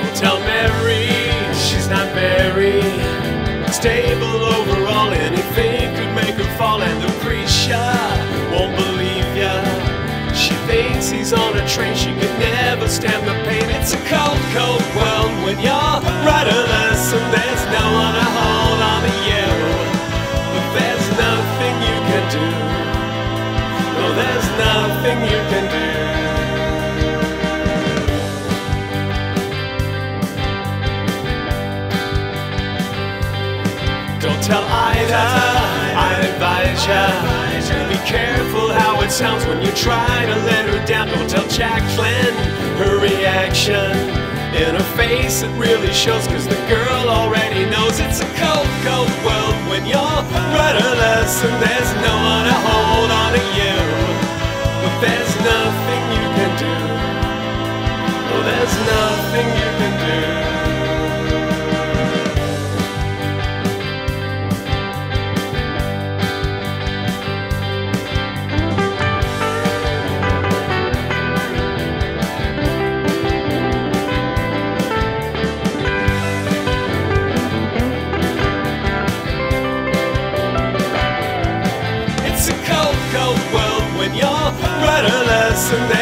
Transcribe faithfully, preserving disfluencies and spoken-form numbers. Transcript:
Don't tell Mary, she's not very stable overall. Anything could make her fall, and Lucretia won't believe ya. She thinks he's on a train, she could never stand the pain. It's a cold, cold world when you're rudderless, and there's no one to hold on to you. But there's nothing you can do. No, there's nothing you can do. Don't tell Ida, I'd advise ya to be careful how it sounds when you try to let her down. Don't tell Jacqueline her reaction in her face, it really shows, cause the girl already knows. It's a cold, cold world when you're rudderless, and there's no one to hold on to you. But there's nothing you can do. No, there's nothing you can do. Rudderless, and